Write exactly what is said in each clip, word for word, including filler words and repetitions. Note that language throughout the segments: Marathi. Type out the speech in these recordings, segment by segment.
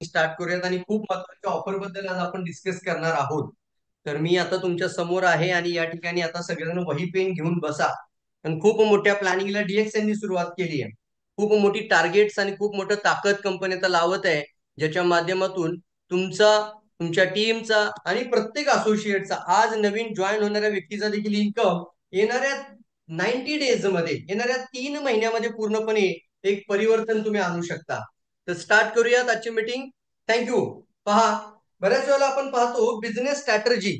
स्टार्ट करूयात आणि खूप महत्वाच्या ऑफर बद्दल आज आपण डिस्कस करणार आहोत. तर मी आता तुमच्या समोर आहे आणि या ठिकाणी आता सगळेजण वही पेन घेऊन बसा. आणि खूप मोठ्या प्लॅनिंगला डीएक्सएननी सुरुवात केली आहे. खूप मोठी टार्गेट्स आणि खूप मोठं ताकद कंपनी आता लावत आहे, ज्याच्या माध्यमातून तुमचा, तुमच्या टीमचा आणि प्रत्येक असोसिएटचा, आज नवीन जॉईन होणाऱ्या व्यक्तीचा देखील इन्कम येणाऱ्या नाईन्टी डेज मध्ये, येणाऱ्या तीन महिन्यामध्ये पूर्णपणे एक परिवर्तन तुम्ही आणू शकता. तर स्टार्ट करूयात आजची मीटिंग. थँक्यू. पहा, बऱ्याच वेळेला आपण पाहतो बिझनेस स्ट्रॅटर्जी,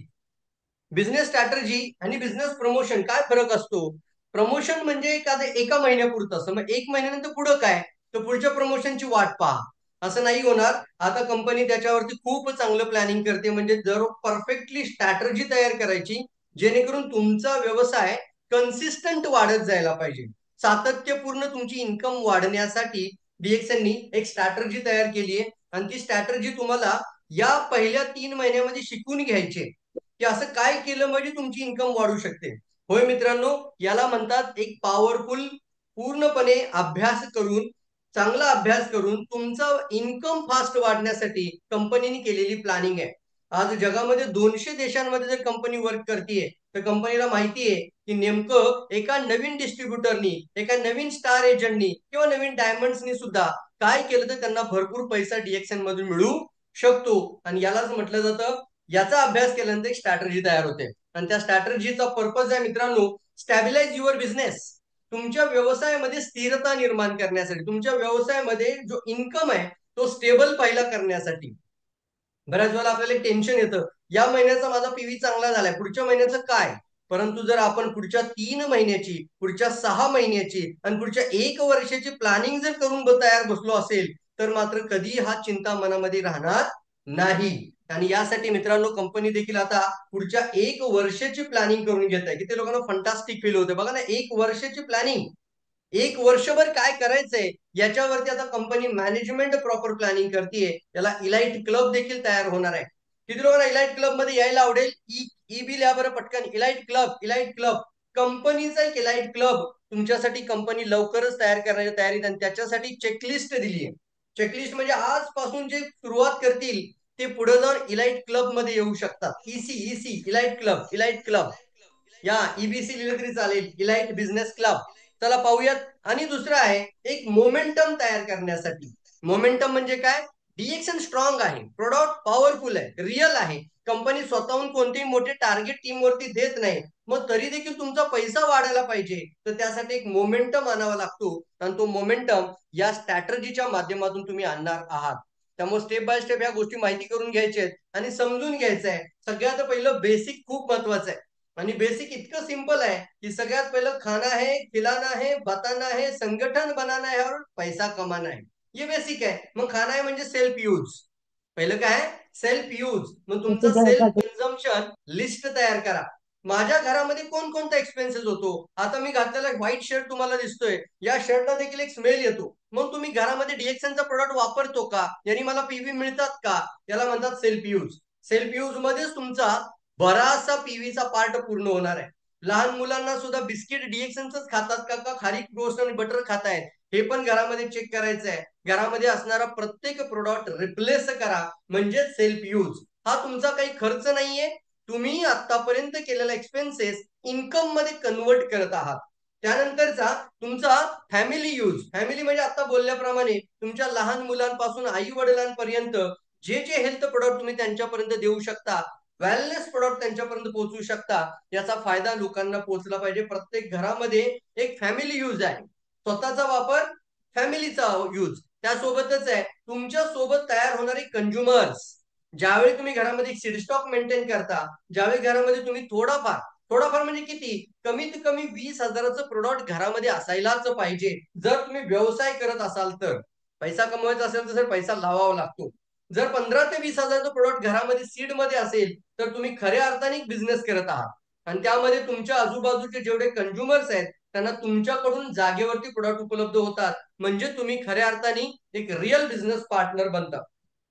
बिझनेस स्ट्रॅटर्जी आणि बिझनेस प्रमोशन काय फरक असतो. प्रमोशन म्हणजे एखाद्या एका महिन्यापुरतं असतं, मग एक महिन्यानंतर पुढं काय, तर पुढच्या प्रमोशनची वाट पहा. असं नाही होणार. आता कंपनी त्याच्यावरती खूप चांगलं प्लॅनिंग करते, म्हणजे जर परफेक्टली स्ट्रॅटर्जी तयार करायची, जेणेकरून तुमचा व्यवसाय कन्सिस्टंट वाढत जायला पाहिजे. सातत्यपूर्ण तुमची इन्कम वाढण्यासाठी डीएक्सएननी एक स्ट्रॅटर्जी तयार केली आहे आणि ती स्ट्रॅटर्जी तुम्हाला या पहिल्या तीन महिन्यामध्ये शिकून घ्यायचे की असं काय केलं म्हणजे तुमची इन्कम वाढू शकते. होय मित्रांनो, याला म्हणतात एक पॉवरफुल, पूर्णपणे अभ्यास करून, चांगला अभ्यास करून तुमचा इन्कम फास्ट वाढण्यासाठी कंपनीने केलेली प्लॅनिंग आहे. आज जगामध्ये दोनशे देशांमध्ये जर कंपनी वर्क करते, तर कंपनीला माहिती आहे की नेमकं एका नवीन डिस्ट्रीब्युटरनी, एका नवीन स्टार एजंटनी किंवा नवीन डायमंड्सनी सुद्धा काय केलं तर त्यांना भरपूर पैसा डीएक्सएन मधून मिळू शकतो. आणि यालाच म्हटलं जातं, याचा अभ्यास केल्यानंतर एक स्ट्रॅटर्जी तयार होते. आणि त्या स्ट्रॅटर्जीचा पर्पज आहे मित्रांनो, स्टॅबिलाइज युअर बिझनेस. तुमच्या व्यवसायामध्ये स्थिरता निर्माण करण्यासाठी, तुमच्या व्यवसायामध्ये जो इन्कम आहे तो स्टेबल पहिला करण्यासाठी. बऱ्याच वेळेला आपल्याला एक टेन्शन येतं, या महिन्याचा माझा पीव्ही चांगला झालाय, पुढच्या महिन्याचं काय. परंतु जर आपण पुढच्या तीन महिन्याची, पुढच्या सहा महिन्याची आणि पुढच्या एक वर्षाची प्लॅनिंग जर करून तयार बसलो असेल, तर मात्र कधी हा चिंता मनामध्ये राहणार नाही. आणि यासाठी मित्रांनो, कंपनी देखील आता पुढच्या एक वर्षाची प्लॅनिंग करून घेत आहे. किती लोकांना फंटास्टिक फील होते बघा ना, एक वर्षाची प्लॅनिंग, एक वर्षभर काय करायचंय याच्यावरती आता कंपनी मॅनेजमेंट प्रॉपर प्लॅनिंग करते. याला इलाइट क्लब देखील तयार होणार आहे. किती लोकांना इलाइट क्लब मध्ये यायला आवडेल? ई ई बी लिहा बरं पटकन. इलाइट क्लब, इलाइट क्लब, कंपनीचा एक इलाइट क्लब तुमच्यासाठी कंपनी लवकरच तयार करण्याच्या तयारीत, आणि त्याच्यासाठी चेकलिस्ट दिली आहे. चेकलिस्ट म्हणजे आजपासून जे सुरुवात करतील ते पुढे जाऊन इलाइट क्लब मध्ये येऊ शकतात. EC EC elite club, elite club, या ईबीसी लिहिलं तरी चालेल, इलाइट बिझनेस क्लब. चला पाहूयात. आणि दुसरं आहे एक मोमेंटम तयार करण्यासाठी. मोमेंटम म्हणजे काय? डीएक्शन स्ट्रॉंग आहे, प्रोडक्ट पॉवरफुल आहे, रिअल आहे, कंपनी स्वतःहून कोणतेही मोठे टार्गेट टीम वरती देत नाही, मग तरी देखील तुमचा पैसा वाढायला पाहिजे, तर त्यासाठी एक मोमेंटम आणावा लागतो. आणि तो मोमेंटम या स्ट्रॅटर्जीच्या माध्यमातून तुम्ही आणणार आहात. त्यामुळे स्टेप बाय स्टेप या गोष्टी माहिती करून घ्यायच्या आहेत आणि समजून घ्यायचं आहे. सगळ्यात पहिलं बेसिक खूप महत्वाचं आहे. आणि बेसिक इतकं सिंपल आहे की सगळ्यात पहिलं खाना है, खिलाना है, बताना है, संगठन बनाना है और पैसा कमाना है. ये बेसिक आहे. मग खाना है म्हणजे सेल्फ यूज. पहिलं काय? Self use. मग तुमचा सेल्फ कन्झम्पशन लिस्ट तयार करा. माझ्या घरामध्ये कोणकोणता एक्सपेन्सेस होतो. आता मी घातलेला व्हाईट शर्ट तुम्हाला दिसतोय, या शर्टला देखील एक स्मेल येतो. मग तुम्ही घरामध्ये डीएक्सएनचा प्रोडक्ट वापरतो का? यांनी मला पीव्ही मिळतात का? याला म्हणतात सेल्फ यूज. सेल्फ यूज मध्येच तुमचा बराचसा पीव्हीचा पार्ट पूर्ण होणार आहे. लहान मुलांना सुद्धा बिस्किट डीएक्सएनच खातात का, का खारी टोस्ट आणि बटर खातायत, हे पण घरामध्ये चेक करायचं आहे. घरामध्ये असणारा प्रत्येक प्रोडक्ट रिप्लेस करा, म्हणजे सेल्फ यूज. हा तुमचा काही खर्च नाहीये, तुम्ही आतापर्यंत केलेला एक्सपेन्सेस इन्कम मध्ये कन्वर्ट करत आहात. त्यानंतरचा तुमचा फॅमिली यूज. फॅमिली म्हणजे आता बोलल्याप्रमाणे तुमच्या लहान मुलांपासून आई वडिलांपर्यंत जे जे हेल्थ प्रोडक्ट तुम्ही त्यांच्यापर्यंत देऊ शकता, वेलनेस प्रोडक्ट त्यांच्यापर्यंत पोहोचू शकता, याचा फायदा लोकांना पोहोचला पाहिजे. प्रत्येक घरामध्ये एक फॅमिली यूज आहे, स्वतःचा वापर, फॅमिलीचा यूज. त्यासोबतच आहे तुमच्या सोबत तयार होणारे कंझ्युमर्स. ज्यावेळी तुम्ही घरामध्ये सीड स्टॉक मेंटेन करता, ज्यावेळी घरामध्ये तुम्ही थोडाफार, थोडाफार म्हणजे किती, कमीत कमी वीस हजाराचं प्रोडक्ट घरामध्ये असायलाच पाहिजे. जर तुम्ही व्यवसाय करत असाल तर. पैसा कमवायचा असेल तर पैसा लावावा लागतो. जर पंधरा ते वीस हजारचं प्रोडक्ट घरामध्ये सीड मध्ये असेल, तर तुम्ही खऱ्या अर्थाने बिझनेस करत आहात. आणि त्यामध्ये तुमच्या आजूबाजूचे जेवढे कंझ्युमर्स आहेत त्यांना तुमच्याकडून जागेवरती प्रोडक्ट उपलब्ध होतात, म्हणजे तुम्ही खऱ्या अर्थाने एक रिअल बिझनेस पार्टनर बनता.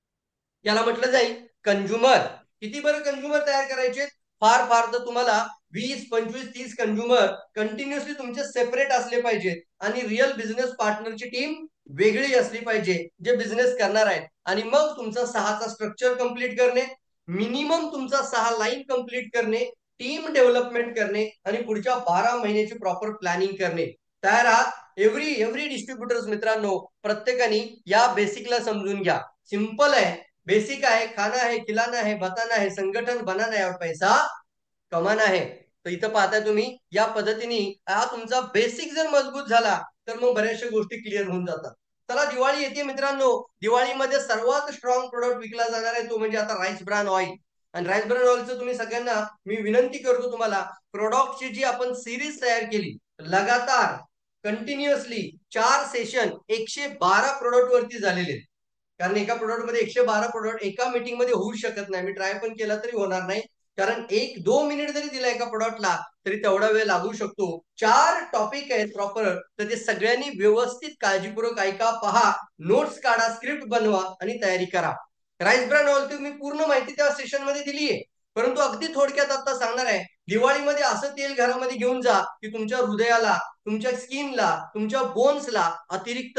याला म्हटलं जाईल कंझ्युमर. किती बरं कंझ्युमर तयार करायचे? फार फार तर तुम्हाला वीस पंचवीस तीस कंझ्युमर कंटिन्युअसली तुमचे सेपरेट असले पाहिजेत आणि रिअल बिझनेस पार्टनरची टीम वेगळी असली पाहिजे जे बिझनेस करणार आहेत. आणि मग तुमचा सहाचा स्ट्रक्चर कंप्लीट करणे, मिनिमम तुमचा सहा लाईन कंप्लीट करणे, टीम डेव्हलपमेंट करणे आणि पुढच्या बारा महिन्याची प्रॉपर प्लॅनिंग करणे. तयार आहात? एव्हरी एव्हरी डिस्ट्रीब्युटर्स मित्रांनो, प्रत्येकाने या बेसिकला समजून घ्या. सिंपल आहे, बेसिक आहे. खाना है, खिलाना है, बताना है, संगठन बनाना है और पैसा कमाना है. तर इथं पाहताय तुम्ही, या पद्धतीने हा तुमचा बेसिक जर मजबूत झाला तर मग बऱ्याचशा गोष्टी क्लिअर होऊन जातात. चला, दिवाळी येते मित्रांनो. दिवाळीमध्ये सर्वात स्ट्रॉंग प्रोडक्ट विकला जाणार आहे तो म्हणजे आता राईस ब्रान ऑइल. आणि राईस ब्रान ऑइलचं तुम्ही सगळ्यांना मी विनंती करतो, तुम्हाला प्रोडक्टची जी आपण सिरीज तयार केली लगातार कंटिन्युअसली चार सेशन एकशे बारा प्रोडक्ट वरती झालेले आहेत. कारण एका प्रोडक्ट मध्ये एकशे बारा प्रोडक्ट एका मीटिंग मध्ये होऊ शकत नाही. मी ट्राय पण केला तरी होणार नाही. कारण एक दोन मिनिट जरी दिला एका प्रोडक्टला तरी तेवढा वेळ लागू शकतो. चार टॉपिक आहेत प्रॉपर, तर ते सगळ्यांनी व्यवस्थित काळजीपूर्वक ऐका, पहा, नोट्स काढा, स्क्रिप्ट बनवा आणि तयारी करा. राईस ब्रॅन ऑइल तुम्ही पूर्ण माहिती त्या सेशन मध्ये दिली आहे, परंतु अगदी थोडक्यात आता सांगणार आहे. दिवाळीमध्ये असं तेल घरामध्ये घेऊन जा की तुमच्या हृदयाला, तुमच्या स्किनला, तुमच्या बोन्सला अतिरिक्त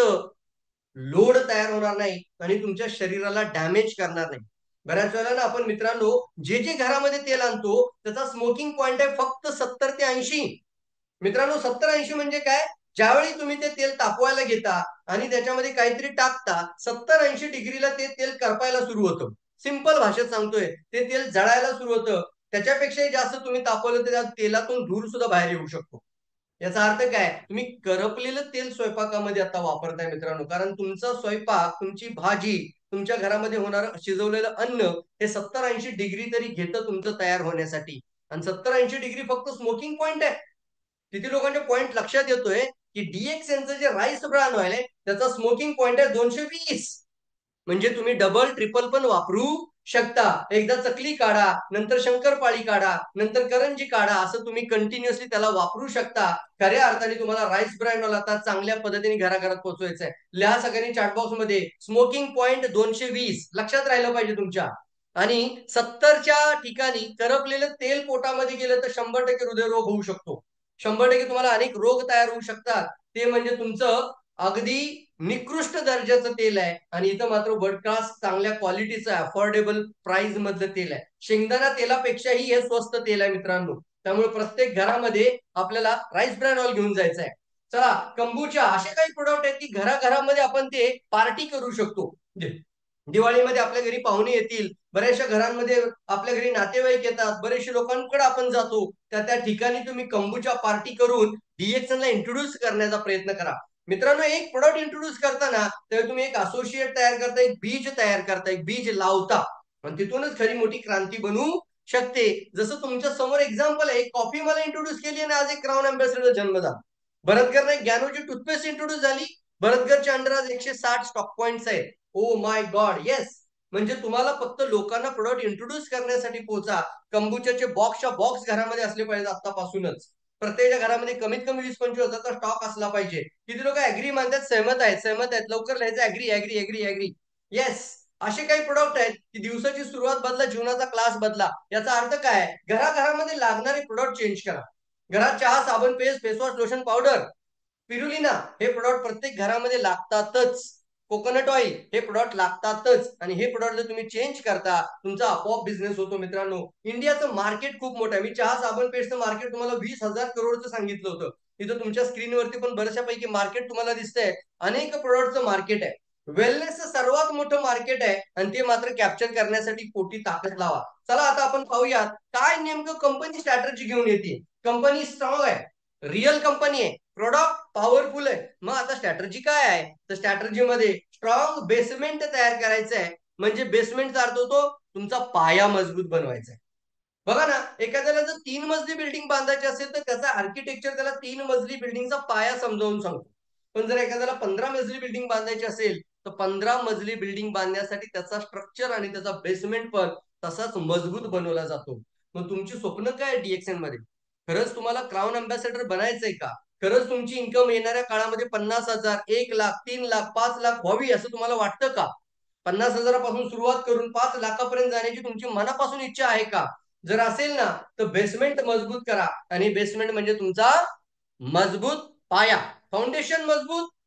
लोड तयार होणार नाही आणि तुमच्या शरीराला डॅमेज करणार नाही. बऱ्याच वेळेला ना आपण मित्रांनो, जे जे घरामध्ये तेल आणतो त्याचा स्मोकिंग पॉइंट आहे फक्त सत्तर ते ऐंशी. मित्रांनो, सत्तर ऐंशी म्हणजे काय? ज्यावेळी तुम्ही ते तेल तापवायला घेता आणि त्याच्यामध्ये काहीतरी टाकता, सत्तर ऐंशी डिग्रीला ते तेल करपायला सुरू होतं. सिंपल भाषेत सांगतोय, ते तेल जळायला सुरू होतं. त्याच्यापेक्षाही जास्त तुम्ही तापवलं तर त्या तेलातून धूर सुद्धा बाहेर येऊ शकतो. याचा अर्थ काय? तुम्ही करपलेलं तेल स्वयंपाकामध्ये आता वापरताय मित्रांनो. कारण तुमचा स्वयंपाक, तुमची भाजी, तुमच्या घरामध्ये होणारं शिजवलेलं अन्न हे सत्तर ऐंशी डिग्री तरी घेतं तुमचं तयार होण्यासाठी. आणि सत्तर ऐंशी डिग्री फक्त स्मोकिंग पॉइंट आहे. किती लोकांच्या पॉइंट लक्षात येतोय की डीएक्सएनचं जे राईस ब्रान ऑइल आहे त्याचा स्मोकिंग पॉइंट आहे दोनशे वीस. म्हणजे तुम्ही डबल ट्रिपल पण वापरू शकता. एकदा चकली काढा, नंतर शंकरपाळी काढा, नंतर करंजी काढा, असं तुम्ही कंटिन्युअसली त्याला वापरू शकता. खऱ्या अर्थाने तुम्हाला राईस ब्रँड ऑइल आता चांगल्या पद्धतीने घराघरात पोहोचवायचं आहे. लिहा सगळ्यांनी चॅटबॉक्स मध्ये, स्मोकिंग पॉइंट दोनशे वीस लक्षात राहिलं पाहिजे तुमच्या. आणि सत्तरच्या ठिकाणी करपलेलं तेल पोटामध्ये गेलं तर शंभर टक्के हृदयरोग होऊ शकतो. शंभर टक्के तुम्हाला अनेक रोग तयार होऊ शकतात. ते म्हणजे तुमचं अगदी निकृष्ट दर्जाचं तेल आहे. आणि इथं मात्र वर्ल्ड क्लास चांगल्या क्वालिटीचं अफोर्डेबल प्राइस मधलं तेल आहे. शेंगदाणा तेलापेक्षाही हे स्वस्त तेल आहे मित्रांनो. त्यामुळे प्रत्येक घरामध्ये आपल्याला राईस ब्रॅन ऑइल घेऊन जायचं आहे. चला, कंबुचा असे काही प्रोडक्ट आहेत की घराघरामध्ये आपण ते पार्टी करू शकतो. दिवाळीमध्ये आपल्या घरी पाहुणे येतील, बऱ्याचशा घरांमध्ये आपल्या घरी नातेवाईक येतात, बरेचशे लोकांकडे आपण जातो, त्या त्या ठिकाणी तुम्ही कंबुचा पार्टी करून डीएक्सएनला इंट्रोड्यूस करण्याचा प्रयत्न करा. मित्रांनो, एक प्रोडक्ट इंट्रोड्यूस करताना तेव्हा तुम्ही एक असोसिएट तयार करता, एक बीज तयार करता, एक बीज लावता आणि तिथूनच खरी मोठी क्रांती बनू शकते. जसं तुमच्या समोर एक्झाम्पल आहे, एक कॉफी मला इंट्रोड्यूस केली आणि आज एक क्राऊन अँबॅसेडर जन्म झाला. भरतगरने ज्ञानोची टूथपेस्ट इंट्रोड्यूस झाली. भरतगरच्या अंडर आज एकशे साठ स्टॉक पॉइंट्स आहेत. Oh my god, yes. म्हणजे तुम्हाला फक्त लोकांना प्रोडक्ट इंट्रोड्यूस करण्यासाठी पोहोचा. कंबुचाचे बॉक्सच्या बॉक्स घरामध्ये असले पाहिजे आतापासूनच. प्रत्येक घरामध्ये कमीत कमी वीस पंचवीस हजारचा स्टॉक असला पाहिजे. किती लोक ऍग्री मानतात, सहमत आहेत, सहमत आहेत, लवकर लिहायचं agree agree agree agree. Yes. असे काही प्रोडक्ट आहेत की दिवसाची सुरुवात बदला, जीवनाचा क्लास बदला. याचा अर्थ काय? घराघरामध्ये लागणारे प्रोडक्ट चेंज करा. घरात चहा, साबण, paste, face wash, lotion, powder, spirulina हे प्रोडक्ट प्रत्येक घरामध्ये लागतातच. कोकोनट ऑइल हे प्रोडक्ट लागतातच. आणि हे प्रोडक्ट जर तुम्ही चेंज करता, तुमचा आपोआप बिझनेस होतो मित्रांनो. इंडियाचं मार्केट खूप मोठं आहे. मी चहा, साबण, पेस्टचं मार्केट तुम्हाला वीस हजार करोडचं सांगितलं होतं. इथं तुमच्या स्क्रीनवरती पण बऱ्याचशापैकी मार्केट तुम्हाला दिसतंय. अनेक प्रोडक्टचं मार्केट आहे. वेलनेसचं सर्वात मोठं मार्केट आहे आणि ते मात्र कॅप्चर करण्यासाठी कोटी ताकद लावा. चला, आता आपण पाहूयात काय नेमकं कंपनी स्ट्रॅटेजी घेऊन येते. कंपनी स्ट्रॉंग आहे, रिअल कंपनी आहे, प्रोडक्ट पॉवरफुल आहे. मग आता स्ट्रॅटर्जी काय आहे? तर स्ट्रॅटर्जी मध्ये स्ट्रॉंग बेसमेंट तयार करायचं आहे. म्हणजे बेसमेंटचा अर्थ होतो तुमचा पाया मजबूत बनवायचा आहे. बघा ना, एखाद्याला जर तीन मजली बिल्डिंग बांधायची असेल तर त्याचा आर्किटेक्चर त्याला तीन मजली बिल्डिंगचा पाया समजावून सांगतो. पण जर एखाद्याला पंधरा मजली बिल्डिंग बांधायची असेल तर पंधरा मजली बिल्डिंग बांधण्यासाठी त्याचा स्ट्रक्चर आणि त्याचा बेसमेंट पण तसाच मजबूत बनवला जातो. मग तुमची स्वप्न काय डीएक्सएन मध्ये? खरंच तुम्हाला क्राऊन अँबॅसेडर बनायचंय का? खरंच तुमची इन्कम येणाऱ्या काळामध्ये पन्नास हजार, एक लाख, तीन लाख, पाच लाख व्हावी असं तुम्हाला वाटतं का? पन्नास हजारापासून सुरुवात करून पाच लाखापर्यंत जाण्याची तुमची मनापासून इच्छा आहे का? जर असेल ना तर बेसमेंट मजबूत करा. आणि बेसमेंट म्हणजे तुमचा मजबूत पाया. फाउंडेशन मजबूत,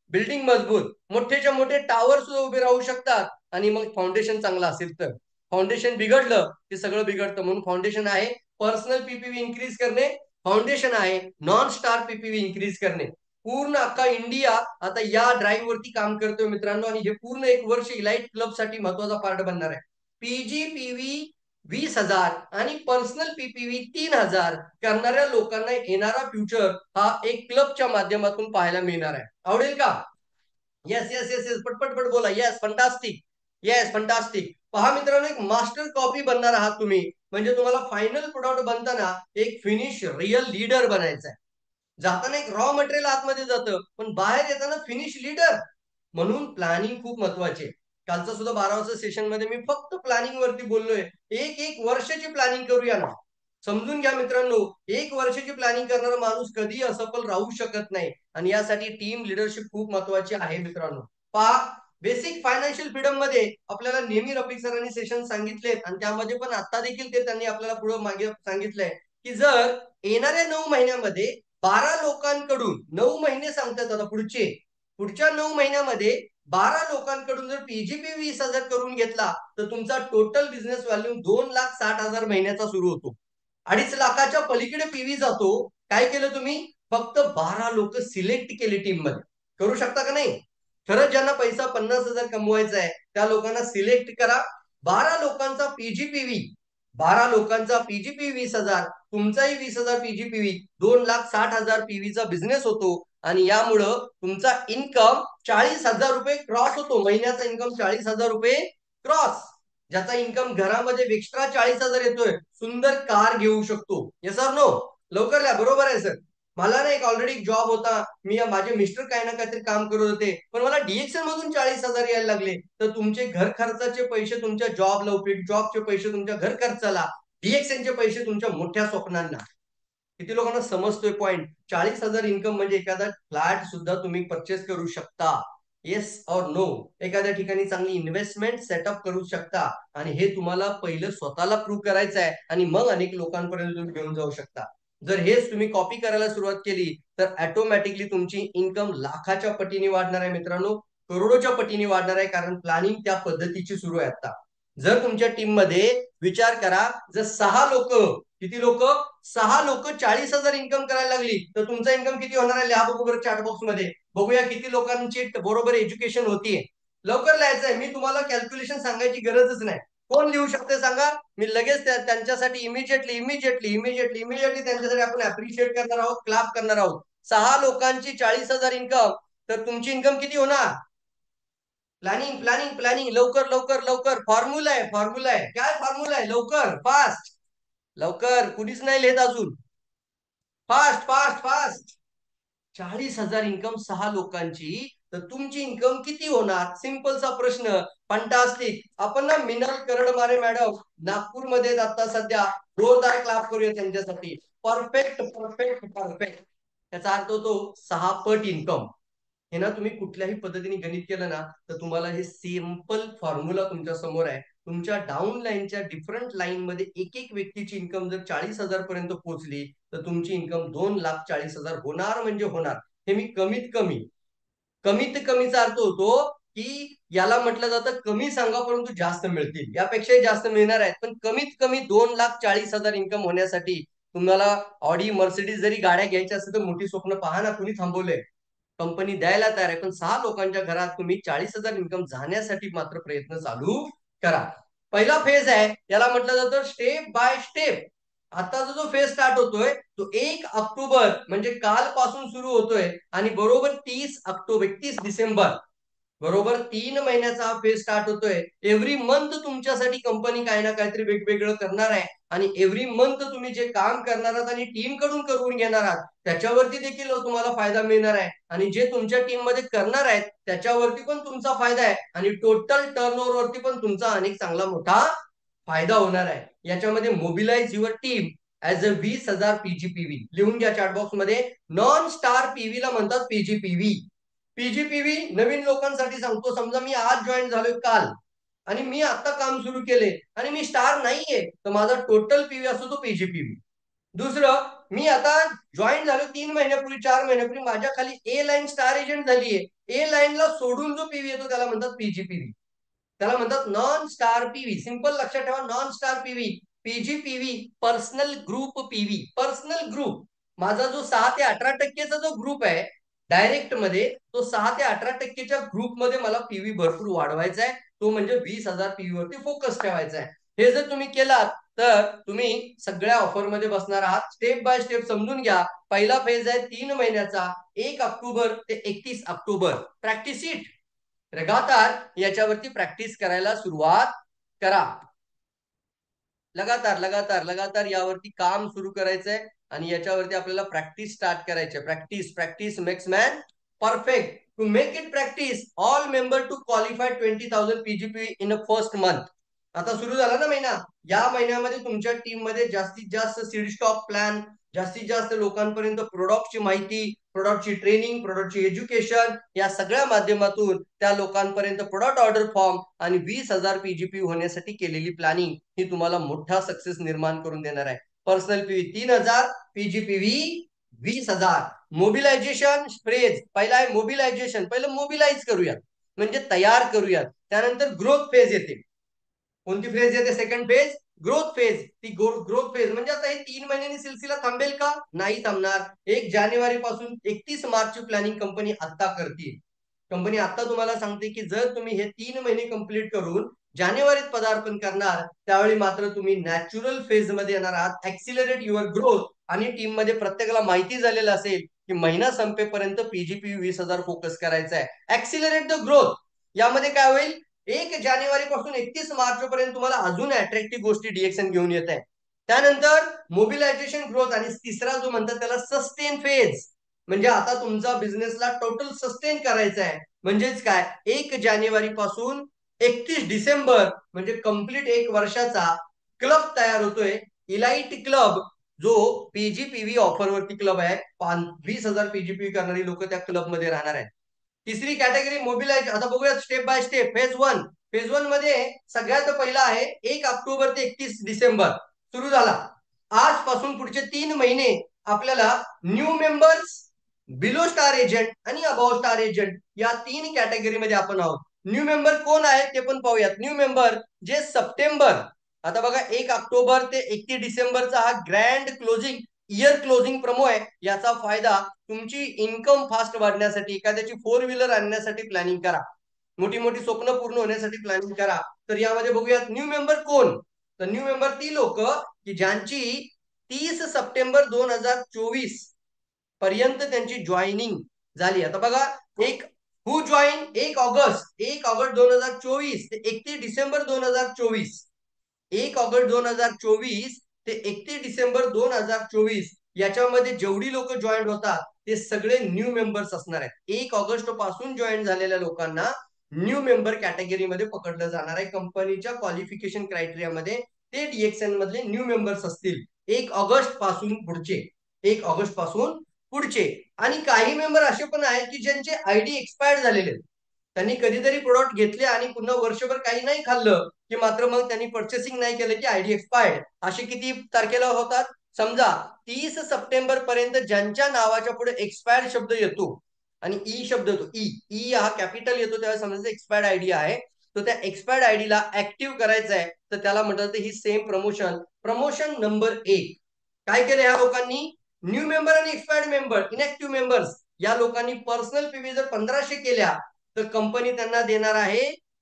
बिल्डिंग मजबूत, मोठेच्या मोठे टावर सुद्धा उभे राहू शकतात. आणि मग फाउंडेशन चांगलं असेल तर. फाउंडेशन बिघडलं की सगळं बिघडतं. म्हणून फाउंडेशन आहे पर्सनल पीपीव्ही इन्क्रीज करणे, फाउंडेशन आहे नॉन स्टार पीपीव्ही इन्क्रीज करणे. पूर्ण अख्खा इंडिया आता या ड्राईव्ह वरती काम करतोय मित्रांनो, आणि हे पूर्ण एक वर्ष इलाइट क्लब साठी महत्वाचा पार्ट बनणार आहे. पीजीपीव्ही वीस हजार आणि पर्सनल पीपीव्ही तीन हजार करणाऱ्या लोकांना येणारा फ्युचर हा एक क्लबच्या माध्यमातून पाहायला मिळणार आहे. आवडेल का? येस येस येस येस पटपट पट बोला. Yes fantastic. Yes fantastic. पहा मित्रांनो, एक मास्टर कॉपी बनणार आहात तुम्ही. म्हणजे तुम्हाला फायनल प्रोडक्ट बनताना एक फिनिश रिअल लीडर बनायचं आहे. जाताना एक रॉ मटेरियल आतमध्ये जातं, पण बाहेर येताना फिनिश लीडर. म्हणून प्लॅनिंग खूप महत्वाची. कालचा सुद्धा बारा वाजता सेशन मध्ये मी फक्त प्लॅनिंग वरती बोललोय. एक एक वर्षाची प्लॅनिंग करूया ना. समजून घ्या मित्रांनो, एक वर्षाची प्लॅनिंग करणारा माणूस कधी असफल राहू शकत नाही. आणि यासाठी टीम लिडरशिप खूप महत्वाची आहे मित्रांनो. पहा, बेसिक फायनान्शियल फ्रीडम मध्ये आपल्याला नेहमी रफिक सरांनी सेशन सांगितलेत, आणि त्यामध्ये पण आता देखील ते त्यांनी आपल्याला पुढे मागे सांगितलंय की जर येणाऱ्या नऊ महिन्यामध्ये बारा लोकांकडून, नऊ महिने सांगतात आता पुढचे, पुढच्या नऊ महिन्यामध्ये बारा लोकांकडून जर पीजीपी वीस हजार करून घेतला तर तुमचा टोटल बिझनेस व्हॅल्यूम दोन लाख साठ हजार महिन्याचा सुरू होतो. अडीच लाखाच्या पलीकडे पीव्ही जातो. काय केलं तुम्ही? फक्त बारा लोक सिलेक्ट केले टीम मध्ये. करू शकता का नाही? खरंच ज्यांना पैसा पन्नास हजार कमवायचा आहे त्या लोकांना सिलेक्ट करा. बारा लोकांचा पीजीपीव्ही, बारा लोकांचा पीजीपी वीस हजार, तुमचाही वीस हजार पीजीपीव्ही, दोन लाख साठ हजार पीव्हीचा बिझनेस होतो. आणि यामुळं तुमचा इन्कम चाळीस हजार रुपये क्रॉस होतो. महिन्याचा इन्कम चाळीस हजार रुपये क्रॉस. ज्याचा इन्कम घरामध्ये एक्स्ट्रा चाळीस हजार येतोय, सुंदर कार घेऊ शकतो. Yes sir no? लवकर लिहा. बरोबर आहे सर. मला ना एक ऑलरेडी जॉब होता, मी माझे मिस्टर काही ना काहीतरी काम करत होते, पण मला डीएक्सएल मधून चाळीस हजार यायला लागले. तर तुमचे घर खर्चाचे पैसे तुमच्या जॉबला उपयोग, जॉबचे पैसे तुमच्या घर खर्चाला, डीएक्सएलचे पैसे तुमच्या मोठ्या स्वप्नांना. किती लोकांना समजतोय पॉइंट? चाळीस हजार इन्कम म्हणजे एखादा फ्लॅट सुद्धा तुम्ही परचेस करू शकता. येस और नो? एखाद्या ठिकाणी चांगली इन्व्हेस्टमेंट सेटअप करू शकता. आणि हे तुम्हाला पहिलं स्वतःला प्रूव्ह करायचं आहे, आणि मग अनेक लोकांपर्यंत तुम्ही घेऊन जाऊ शकता. जर हेच तुम्ही कॉपी करायला सुरुवात केली तर ऑटोमॅटिकली तुमची इन्कम लाखाच्या पटीने वाढणार आहे मित्रांनो, करोडोच्या पटीने वाढणार आहे. कारण प्लॅनिंग त्या पद्धतीची सुरू आहे आता. जर तुमच्या टीम मध्ये विचार करा, जर सहा लोक, किती लोक? सहा लोक चाळीस हजार इन्कम करायला लागली तर तुमचा इन्कम किती होणार आहे? लिहा बघू बरं चॅट बॉक्स मध्ये. बघूया किती लोकांची बरोबर एज्युकेशन होतीये. लवकर लिहायचं आहे. मी तुम्हाला कॅल्क्युलेशन सांगायची गरजच नाही. कोण लिहू शकते सांगा? मी लगेच त्यांच्यासाठी इमिजिएटली इमिजिएटली इमिजिएटली इमिजिएटली त्यांच्यासाठी आपण अप्रिशिएट करणार आहोत, क्लाप करणार आहोत. सहा लोकांची चाळीस हजार इन्कम, तर तुमची इन्कम किती होणार? Planning planning planning. लवकर लवकर लवकर. फॉर्म्युला आहे, फॉर्म्युला आहे. काय फॉर्म्युला आहे? लवकर फास्ट. लवकर, कुणीच नाही लिहित अजून. Fast fast fast. चाळीस हजार इन्कम सहा लोकांची, तर तुमची इन्कम किती होणार? सिंपलचा प्रश्न. फंटास्टिक. आपण ना मिनल करडमारे मॅडम नागपूरमध्ये आता सध्या, जोरदार क्लाप करूया त्यांच्यासाठी. Perfect perfect perfect. त्याचा अर्थ होतो सहा पट इन्कम. हे ना तुम्ही कुठल्याही पद्धतीने गणित केलं ना तर तुम्हाला हे सिंपल फॉर्म्युला तुमच्या समोर आहे. तुमच्या डाऊन लाईनच्या डिफरंट लाईन मध्ये एक एक व्यक्तीची इन्कम जर चाळीस हजार पर्यंत पोहोचली तर तुमची इन्कम दोन लाख चाळीस हजार होणार म्हणजे होणार. हे मी कमीत कमी, कमीत कमीचा अर्थ होतो की याला म्हटलं जातं कमी सांगा परंतु जास्त मिळतील. यापेक्षाही जास्त मिळणार आहेत, पण कमीत कमी दोन लाख चाळीस हजार इन्कम होण्यासाठी तुम्हाला ऑडी मर्सिडीज जरी गाड्या घ्यायच्या असेल तर मोठी स्वप्न पहा ना, कुणी थांबवलंय? कंपनी द्यायला तयार आहे, पण सहा लोकांच्या घरात तुम्ही चाळीस हजार इन्कम जाण्यासाठी मात्र प्रयत्न चालू करा. पहिला फेज आहे, याला म्हटलं जातं स्टेप बाय स्टेप. आताचा जो फेज स्टार्ट होतोय तो एक ऑक्टोबर म्हणजे काल पासून सुरू होतोय, आणि बरोबर तीस ऑक्टोबर एकतीस डिसेंबर, बरोबर तीन महिन्याचा हा फेज स्टार्ट होतोय. एव्हरी मंथ तुमच्यासाठी कंपनी काही ना काहीतरी वेगवेगळं करणार आहे, आणि एव्हरी मंथ तुम्ही जे काम करणार आहात आणि टीम कडून करून घेणार आहात त्याच्यावरती देखील तुम्हाला फायदा मिळणार आहे. आणि जे तुमच्या टीम मध्ये करणार आहेत त्याच्यावरती पण तुमचा फायदा आहे, आणि टोटल टर्नओव्हर वरती पण तुमचा अनेक चांगला मोठा फायदा होणार आहे. याच्यामध्ये mobilise your team as a वीस हजार पीजीपीव्ही. लिहून घ्या चॅटबॉक्स मध्ये. नॉन स्टार पीव्ही ला म्हणतात पीजीपीव्ही. पीजीपीव्ही नवीन लोकांसाठी सांगतो. समजा मी आज जॉईन झालोय काल, आणि मी आता काम सुरू केले, आणि मी स्टार नाहीये, तर माझा टोटल पीव्ही असतो तो पीजीपीव्ही. दुसरं, मी आता जॉईन झालो तीन महिन्यापूर्वी, चार महिन्यापूर्वी, माझ्या खाली ए लाईन स्टार एजंट झालीये. ए लाईनला सोडून जो पीव्ही येतो त्याला म्हणतात पीजीपीव्ही, त्याला म्हणतात नॉन स्टार पीव्ही. सिंपल लक्षात ठेवा, non star PV. PGPV personal group PV. Personal group, माझा जो सहा ते अठरा टक्केचा जो ग्रुप आहे डायरेक्ट मध्ये, तो सहा ते अठरा टक्केच्या ग्रुपमध्ये मला पीव्ही भरपूर वाढवायचा आहे. तो म्हणजे वीस हजार पीव्ही वरती फोकस ठेवायचा आहे. हे जर तुम्ही केलात तर तुम्ही सगळ्या ऑफर मध्ये बसणार आहात. स्टेप बाय स्टेप समजून घ्या. पहिला फेज आहे तीन महिन्याचा, एक ऑक्टोबर ते एकतीस ऑक्टोबर. प्रॅक्टिस इट लगातार, याच्यावरती प्रॅक्टिस करायला सुरुवात करा. लगातार लगातार लगातार यावरती काम सुरू करायचंय आणि याच्यावरती आपल्याला प्रॅक्टिस स्टार्ट करायचे. Practice practice makes man perfect. To make it practice, all member to qualify twenty thousand PGP in a first month. आता सुरू झाला ना महिना, या महिन्यामध्ये तुमच्या टीम मध्ये जास्तीत जास्त सीड स्टॉक प्लॅन, जास्तीत जास्त लोकांपर्यंत प्रोडक्टची माहिती, प्रोडक्टची ट्रेनिंग, प्रोडक्टची एज्युकेशन, या सगळ्या माध्यमातून त्या लोकांपर्यंत प्रोडक्ट ऑर्डर फॉर्म आणि वीस हजार पीजीपी होण्यासाठी केलेली प्लॅनिंग ही तुम्हाला मोठा सक्सेस निर्माण करून देणार आहे. पर्सनल पीव्ही तीन हजार, पीजीपीव्ही वीस हजार. मोबिलायझेशन फ्रेज, पहिला आहे मोबिलायझेशन. पहिलं मोबिलाइज करूयात, म्हणजे तयार करूयात. त्यानंतर ग्रोथ फेज येते. कोणती फेज येते? Second phase, growth phase. ती ग्रोथ फेज म्हणजे आता हे तीन महिन्यांनी सिलसिला थांबेल का? नाही थांबणार. एक जानेवारी पासून एकतीस मार्च ची प्लॅनिंग कंपनी आता करते. कंपनी आता तुम्हाला सांगते की जर तुम्ही हे तीन महिने कंप्लीट करून जानेवारीत पदार्पण करणार, त्यावेळी मात्र तुम्ही नॅचरल फेज मध्ये येणार आहात. Accelerate your growth. आणि टीम मध्ये प्रत्येकाला माहिती झालेलं असेल की महिना संपेपर्यंत पीजीपी वीस हजार फोकस करायचा आहे. Accelerate the growth. यामध्ये काय होईल? एक जानेवारी पासून एकतीस मार्च पर्यंत तुम्हाला अजून अट्रॅक्टिव्ह गोष्टी डीएक्सन घेऊन येत आहे. त्यानंतर मोबिलायझेशन ग्रोथ. आणि तिसरा जो म्हणतात त्याला सस्टेन फेज, म्हणजे आता तुमचा बिझनेसला टोटल सस्टेन करायचा आहे. म्हणजेच काय, एक जानेवारी पासून एकतीस डिसेंबर म्हणजे कंप्लीट एक वर्षाचा क्लब तयार होतोय. इलाइट क्लब, जो पीजीपीव्ही ऑफर वरती क्लब आहे. वीस हजार पीजीपीव्ही करणारी लोक त्या क्लब मध्ये राहणार आहेत. तिसरी कॅटेगरी मोबिलाइज. आता बघूया step by step. Phase one. Phase one मध्ये सगळ्यात पहिला आहे एक ऑक्टोबर ते एकतीस डिसेंबर. सुरू झाला. आजपासून पुढचे तीन महिने आपल्याला new members, below star agent आणि अबाव स्टार एजंट या तीन कॅटेगरीमध्ये आपण आहोत. न्यू मेंबर कोण आहे ते पण पाहूयात. न्यू मेंबर जे सप्टेंबर, आता बघा एक ऑक्टोबर ते एकतीस डिसेंबरचा हा grand closing, year closing promo आहे. याचा फायदा तुमची इन्कम फास्ट वाढण्यासाठी, एखाद्याची फोर व्हीलर आणण्यासाठी प्लॅनिंग करा, मोठी मोठी स्वप्न पूर्ण होण्यासाठी प्लॅनिंग करा. तर यामध्ये बघूयात न्यू मेंबर कोण. तर न्यू मेंबर ती लोक की ज्यांची तीस सप्टेंबर दोन हजार चोवीस पर्यंत त्यांची जॉईनिंग झाली. आता बघा, एक हु जॉईन एक ऑगस्ट, एक ऑगस्ट दोन हजार चोवीस ते एकतीस डिसेंबर दोन हजार चोवीस. एक ऑगस्ट दोन हजार चोवीस ते एकतीस डिसेंबर दोन हजार चोवीस याच्यामध्ये जेवढी लोक जॉईन होतात ते सगळे न्यू मेंबर्स असणार आहेत. एक ऑगस्ट पासून जॉईन झालेल्या लोकांना न्यू मेंबर कॅटेगरीमध्ये पकडलं जाणार आहे. कंपनीच्या क्वालिफिकेशन क्रायटेरियामध्ये ते डीएक्सएन मधले न्यू मेंबर्स असतील एक ऑगस्ट पासून पुढचे. एक ऑगस्ट पासून पुढचे. आणि काही मेंबर असे पण आहेत की ज्यांचे आयडी एक्सपायर्ड झालेले आहेत. त्यांनी कधीतरी प्रोडक्ट घेतले आणि पुन्हा वर्षभर काही नाही खाल्लं की मात्र मग त्यांनी पर्चेसिंग नाही केलं की आयडी एक्सपायर्ड. असे किती तारखेला होतात? समजा तीस सप्टेंबर पर्यंत ज्यांच्या नावाच्या पुढे एक्सपायर्ड शब्द येतो आणि ई शब्द येतो, ई ई हा कॅपिटल येतो, तेव्हा समजायचं एक्सपायर्ड आयडी आहे. तर त्या एक्सपायर्ड आयडीला ऍक्टिव्ह करायचं आहे. तर त्याला म्हणतात ही सेम प्रमोशन. प्रमोशन नंबर एक. काय केलं या लोकांनी? न्यू मेंबर आणि एक्सपायर्ड मेंबर, इनॅक्टिव्ह मेंबर्स या लोकांनी पर्सनल पीव्ही जर पंधराशे केल्या तर कंपनी त्यांना देणार आहे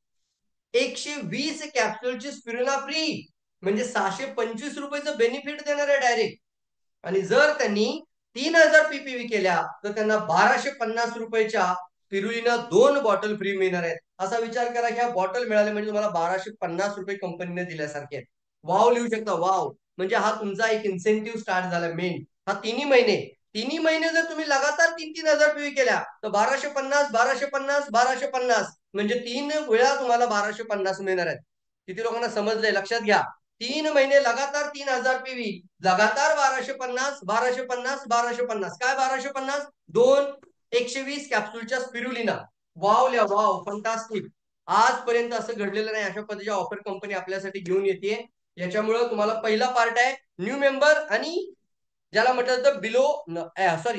एकशे वीस कॅप्सूलची स्पिरुलिना फ्री, म्हणजे सहाशे पंचवीस रुपयाचं बेनिफिट देणार आहे डायरेक्ट. आणि जर त्यांनी तीन हजार पीपीव्ही केल्या तर त्यांना बाराशे पन्नास रुपयाच्या स्पिरुलिना दोन बॉटल फ्री मिळणार आहेत. असा विचार करा की ह्या बॉटल मिळाले म्हणजे तुम्हाला बाराशे पन्नास रुपये कंपनीने दिल्यासारखे आहेत. वाव लिहू शकता, वाव. म्हणजे हा तुमचा एक इन्सेंटिव्ह स्टार्ट झाला मेन. हा तिन्ही महिने तिन्ही महिने जर तुम्ही लगातार तीन तीन हजार पीव्ही केल्या तर बाराशे पन्नास बाराशे पन्नास बाराशे पन्नास म्हणजे तीन वेळा तुम्हाला बाराशे पन्नास मिळणार आहेत. किती लोकांना समजलंय? लक्षात घ्या. तीन महिने लगातार तीन हजार पीव्ही, लगातार बाराशे पन्नास बाराशे पन्नास बाराशे पन्नास. काय बाराशे पन्नास? दोन एकशे वीस कॅप्सूलच्या स्पिरुलिना. वाव ल्या वाव, फंटास्टिक. आजपर्यंत असं घडलेलं नाही. अशा पद्धतीच्या ऑफर कंपनी आपल्यासाठी घेऊन येते. याच्यामुळे तुम्हाला पहिला पार्ट आहे न्यू मेंबर आणि ज्याला म्हटलं जातं बिलो सॉरी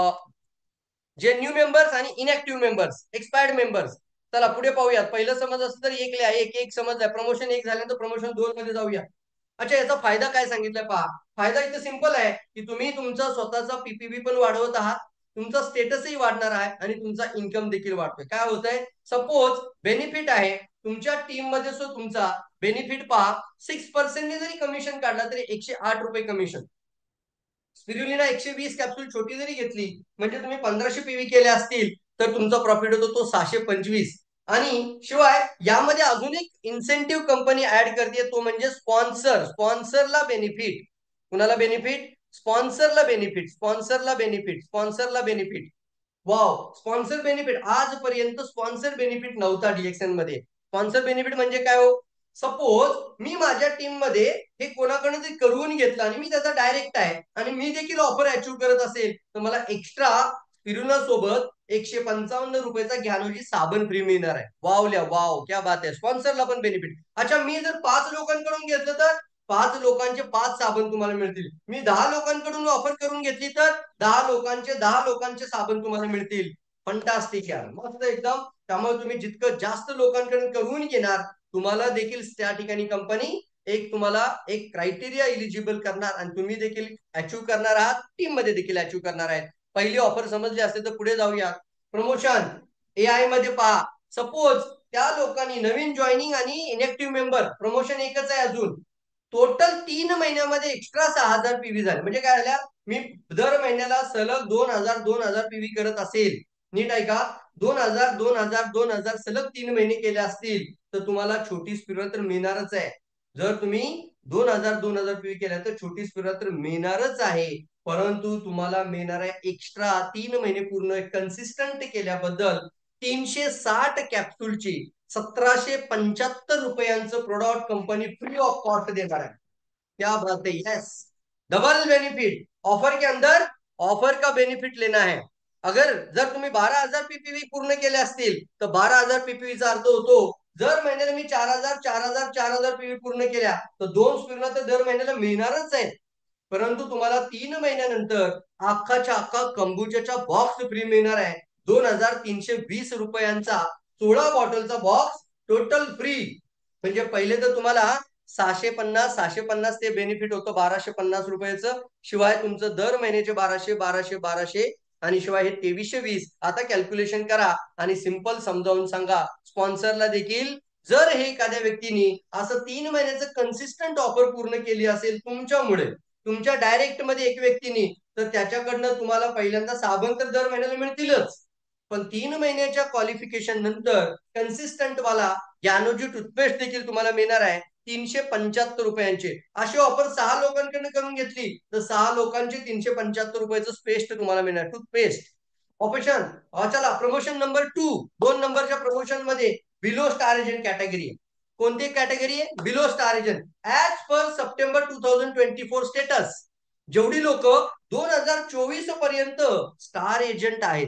जे न्यू मेंबर्स आणि इनएक्टिव्ह मेंबर्स, एक्सपायर्ड मेंबर्स. चला पुढे पाहूयात. पहिलं समज असतं तर एक लिहा, एक एक समज आहे. प्रमोशन एक झाल्यानंतर प्रमोशन दोन मध्ये जाऊया. अच्छा, याचा फायदा काय सांगितलाय पहा. फायदा इथं सिंपल आहे की तुम्ही तुमचा स्वतःचा पीपीबी पण वाढवत आहात, तुमचा स्टेटसही वाढणार आहे आणि तुमचा इन्कम देखील वाढतोय. काय होतंय, सपोज बेनिफिट आहे तुमच्या टीम मध्ये, सो तुमचा बेनिफिट पहा सिक्स पर्सेंटने जरी कमिशन काढला तरी एकशे आठ रुपये कमिशन. स्पिरुलिना एकशे वीस कॅप्सूल छोटी जरी घेतली म्हणजे तुम्ही पंधराशे पीव्ही केले असतील तर तुमचा प्रॉफिट होतो तो सहाशे पंचवीस. आणि शिवाय यामध्ये अजून एक इन्सेंटिव्ह कंपनी ऍड करते, तो म्हणजे स्पॉन्सर. स्पॉन्सरला बेनिफिट. कुणाला बेनिफिट, स्पॉन्सरला बेनिफिट, स्पॉन्सरला बेनिफिट, स्पॉन्सरला बेनिफिट. Wow, sponsor benefit. आजपर्यंत स्पॉन्सर बेनिफिट नव्हता डीएक्सएन मध्ये. स्पॉन्सर बेनिफिट म्हणजे काय हो, सपोज मी माझ्या टीम मध्ये हे कोणाकडे तरी करून घेतलं आणि मी त्याचा डायरेक्ट आहे आणि मी देखील ऑफर अचीव्ह करत असेल तर मला एक्स्ट्रा फिरुना सोबत एकशे पंचावन्न रुपयाचा घ्यानोजी साबण फ्री मिळणार आहे. वावल्या वाव, क्या बात आहे. स्पॉन्सरला पण बेनिफिट. अच्छा, मी जर पाच लोकांकडून घेतलं तर पाच लोकांचे पाच साबण तुम्हाला मिळतील. मी दहा लोकांकडून ऑफर करून घेतली तर दहा लोकांचे दहा लोकांचे साबण तुम्हाला मिळतील. फंटास्टिक यार, मस्त एकदम. त्यामुळे तुम्ही जितकं जास्त लोकांकडून करून घेणार तुम्हाला देखील त्या ठिकाणी कंपनी एक तुम्हाला एक क्रायटेरिया इलिजिबल करणार आणि तुम्ही देखील अचीव्ह करणार आहात, टीम मध्ये देखील अचीव्ह करणार आहेत. पहिली ऑफर समजली असेल तर पुढे जाऊया. प्रमोशन एआय मध्ये पहा, सपोज त्या लोकांनी नवीन जॉईनिंग आणि इनएक्टिव्ह मेंबर, प्रमोशन एकच आहे अजून. टोटल तीन महिन्यामध्ये एक्स्ट्रा सहा हजार पीव्ही झाले. म्हणजे काय झाल्या, मी दर महिन्याला सलग दोन हजार दोन हजार पीव्ही करत असेल, नीट आहे का, दोन हजार दोन हजार दोन हजार सलग तीन महिने केले असतील तर तुम्हाला छोटी स्पिरुला तर मिळणारच आहे. जर तुम्ही दोन हजार दोन हजार पीव्ही केल्या तर छोटी स्पिरुला तर मिळणारच आहे. परंतु तुम्हाला मिळणार आहे एक्स्ट्रा तीन महिने पूर्ण कन्सिस्टंट केल्याबद्दल तीनशे साठ कॅप्सूलची सतराशे पंच्याहत्तर रुपयांचं product company free of cost देणार है. क्या बात है, यस, डबल बेनिफिट. ऑफर के अंदर ऑफर का बेनिफिट लेना है. अगर जर तुम्ही बारा हजार पीपीव्ही पूर्ण केले असतील तर बारा हजार पीपीव्हीचा अर्थ होतो जर महिन्याला मी चार हजार चार हजार चार हजार पीव्ही पूर्ण केल्या तर दोन स्पिरुला तर दर महिन्याला मिळणारच आहे. परंतु तुम्हाला तीन महिन्यानंतर अख्खाच्या अख्खा कंबुचाचा बॉक्स फ्री मिळणार आहे. दोन हजार तीनशे वीस रुपयांचा सोळा बॉटलचा बॉक्स टोटल फ्री. म्हणजे पहिले तर तुम्हाला सहाशे पन्नास सहाशे पन्नास ते बेनिफिट होतं बाराशे पन्नास रुपयाचं. शिवाय तुमचं दर महिन्याचे बाराशे बाराशे बाराशे आणि शिवाय हे तेवीसशे वीस. आता कॅल्क्युलेशन करा आणि सिंपल समजावून सांगा स्पॉन्सरला देखील. जर हे एखाद्या व्यक्तीने असं तीन महिन्याचं कन्सिस्टंट ऑफर पूर्ण केली असेल तुमच्यामुळे, तुमच्या डायरेक्ट मध्ये एक व्यक्तीने, तर त्याच्याकडनं तुम्हाला पहिल्यांदा साबण तर दर महिन्याला मिळतीलच, पण तीन महिन्याच्या क्वालिफिकेशन नंतर कन्सिस्टंट वाला ज्ञानोजी टूथपेस्ट देखील तुम्हाला मिळणार आहे तीनशे पंच्याहत्तर रुपयांचे. अशी ऑफर सहा लोकांकडून करून घेतली तर सहा लोकांचे तीनशे पंच्याहत्तर रुपयाचं पेस्ट तुम्हाला मिळणार, टूथपेस्ट. ऑप्शन चला, प्रमोशन नंबर टू. दोन नंबरच्या प्रमोशन मध्ये बिलो स्टार एजंट कॅटेगरी आहे. कोणती कॅटेगरी आहे, below star agent. As per September two thousand twenty four status जेवढी लोक दोन हजार चोवीस पर्यंत स्टार एजंट आहेत,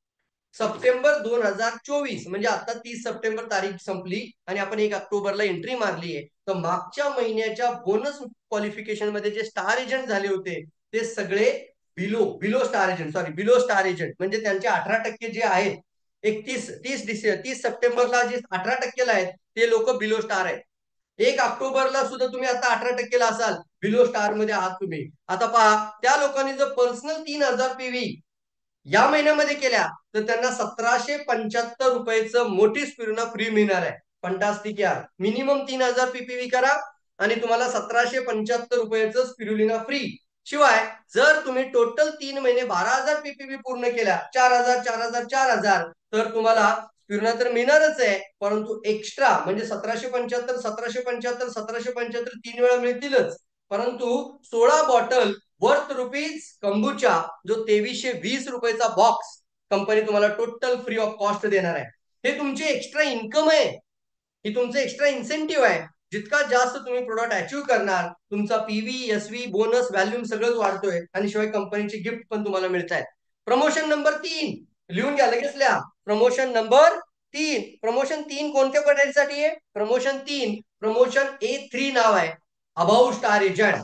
सप्टेंबर दोन हजार चोवीस म्हणजे आता तीस सप्टेंबर तारीख संपली आणि आपण एक ऑक्टोबरला एंट्री मारली आहे, तर मागच्या महिन्याच्या बोनस क्वालिफिकेशन मध्ये जे स्टार एजंट झाले होते ते सगळे below below star agent sorry below star agent म्हणजे त्यांचे अठरा टक्के जे आहेत, एकतीस तीस डिसेंबर तीस सप्टेंबरला जे अठरा टक्केला आहेत ते लोक बिलो स्टार आहेत. एक ऑक्टोबरला सुद्धा तुम्ही आता अठरा टक्केला असाल, बिलो स्टार मध्ये आहात तुम्ही. आता पहा, त्या लोकांनी जर पर्सनल तीन हजार पीव्ही या महिन्यामध्ये केल्या तर त्यांना सतराशे पंच्याहत्तर रुपयाचं मोठी स्पिरुना फ्री मिळणार आहे. फंटास्टिक यार. मिनिमम तीन हजार पीपीव्ही करा आणि तुम्हाला सतराशे पंच्याहत्तर रुपयाचं स्पिरुलिना फ्री. शिवाय जर तुम्ही टोटल तीन महिने बारा हजार पीपीव्ही पूर्ण केल्या, चार हजार चार हजार चार हजार, तर तुम्हाला स्पिरुलिना तर मिळणारच आहे, परंतु एक्स्ट्रा म्हणजे सतराशे पंच्याहत्तर सतराशे पंच्याहत्तर सतराशे पंच्याहत्तर तीन वेळा मिळतीलच, परंतु सोळा बॉटल वर्थ रुपीज कंबुचा जो तेवीसशे वीस रुपयाचा बॉक्स कंपनी तुम्हाला टोटल फ्री ऑफ कॉस्ट देणार आहे. हे तुमचे एक्स्ट्रा इन्कम आहे, ही तुमचं एक्स्ट्रा इन्सेंटिव्ह आहे. जितका जास्त तुम्ही प्रोडक्ट अचीव्ह करणार तुमचा पीव्ही एसव्ही बोनस व्हॅल्यूम सगळंच वाढतोय आणि शिवाय कंपनीचे गिफ्ट पण तुम्हाला मिळत आहेत. प्रमोशन नंबर तीन लिहून घ्या, लगेच लिहा. प्रमोशन नंबर तीन. प्रमोशन तीन कोणत्या कॅटेगरीसाठी आहे, प्रमोशन तीन प्रमोशन ए थ्री नाव आहे, अबाउ स्टार एजंट.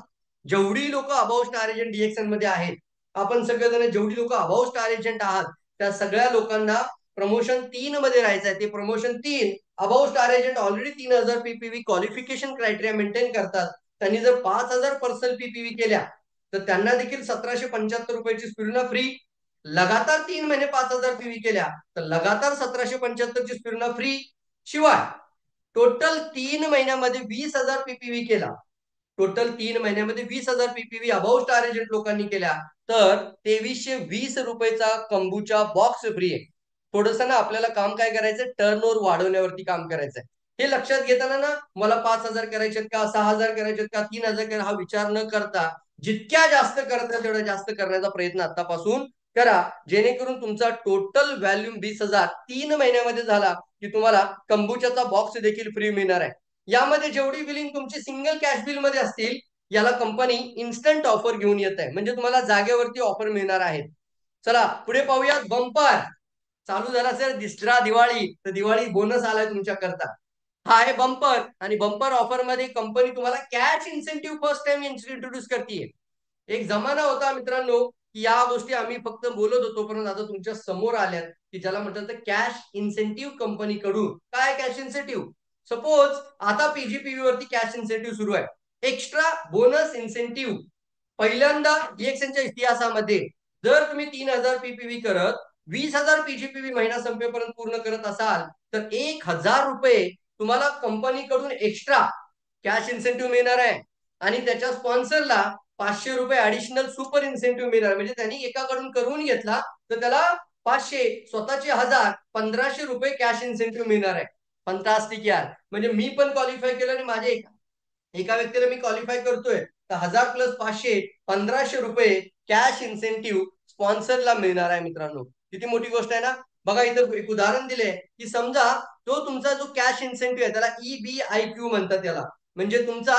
जेवढी लोक अबाव स्टार एजंट डीएक्सन मध्ये आहेत, आपण सगळेजण जेवढी लोक अबाव स्टार एजंट आहात, त्या सगळ्या लोकांना प्रमोशन तीन मध्ये राहायचं आहे. ते प्रमोशन तीन अबाव स्टार एजंट ऑलरेडी तीन हजार पीपीव्ही क्वालिफिकेशन क्रायटेरिया मेंटेन करतात. त्यांनी जर पाच हजार पर्सन पीपीव्ही केल्या तर त्यांना देखील सतराशे पंच्याहत्तर रुपयाची स्पिरुलिना फ्री. लगातार तीन महिने पाच हजार पीव्ही केल्या तर लगातार सतराशे पंच्याहत्तर ची स्पिरुलिना फ्री. शिवाय टोटल तीन महिन्यामध्ये वीस हजार पीपीव्ही केला, टोटल तीन महिन्यामध्ये वीस हजार पीपीव्ही अबाव स्टार एजंट लोकांनी केल्या तर तेवीसशे वीस रुपयेचा कंबूचा बॉक्स फ्री आहे. थोडस ना आपल्याला काम काय करायचं, टर्न ओव्हर वाढवण्यावरती काम करायचंय. हे लक्षात घेताना ना मला पाच हजार करायचे का, सहा हजार करायचे का, तीन हजार करायचे हा विचार न करता जितक्या जास्त करता तेवढं जास्त करण्याचा प्रयत्न आतापासून करा, जेणेकरून तुमचा टोटल व्हॅल्यूम वीस हजार तीन महिन्यामध्ये झाला की तुम्हाला कंबुचाचा बॉक्स देखील फ्री मिळणार आहे. यामध्ये जेवढी बिलिंग तुमची सिंगल कॅश बिल मध्ये असतील याला कंपनी इन्स्टंट ऑफर घेऊन येत आहे, म्हणजे तुम्हाला जागेवरती ऑफर मिळणार आहेत. चला पुढे पाहूया. बंपर चालू झाला सर, दिसरा दिवाळी तर दिवाळी बोनस आलाय तुमच्या करता. हा आहे बंपर, आणि बंपर ऑफर मध्ये कंपनी तुम्हाला cash incentive first time introduce करते. एक जमाना होता मित्रांनो की या गोष्टी आम्ही फक्त बोलत होतो, परंतु आता तुमच्या समोर आल्यात की ज्याला म्हणतात कॅश इन्सेंटिव्ह कंपनी कडून. काय कॅश इन्सेंटिव्ह? सपोज आता पीजीपीव्ही वरती कॅश इन्सेंटिव्ह सुरू आहे, एक्स्ट्रा बोनस इन्सेंटिव्ह. पहिल्यांदा डीएक्सएनच्या इतिहासामध्ये जर तुम्ही तीन हजार पीपीव्ही करत वीस हजार पीजीपीव्ही महिना संपेपर्यंत पूर्ण करत असाल तर एक हजार रुपये तुम्हाला कंपनीकडून एक्स्ट्रा कॅश इन्सेंटिव्ह मिळणार आहे. आणि त्याच्या स्पॉन्सरला पाचशे रुपये ऍडिशनल सुपर इन्सेंटिव्ह मिळणार. म्हणजे त्यांनी एकाकडून करून घेतला तर त्याला पाचशे, स्वतःचे हजार, पंधराशे रुपये कॅश इन्सेंटिव्ह मिळणार आहे. फंटास्टिक यार. म्हणजे मी पण क्वालिफाय केलं आणि माझे एका एका व्यक्तीला मी क्वालिफाय करतोय तर हजार प्लस पाचशे, पंधराशे रुपये कॅश इन्सेंटिव्ह स्पॉन्सरला मिळणार आहे. मित्रांनो किती मोठी गोष्ट आहे ना. बघा इथं एक उदाहरण दिले की समजा तो तुमचा जो कॅश इन्सेंटिव्ह आहे त्याला ईबीआय क्यू म्हणतात त्याला, म्हणजे तुमचा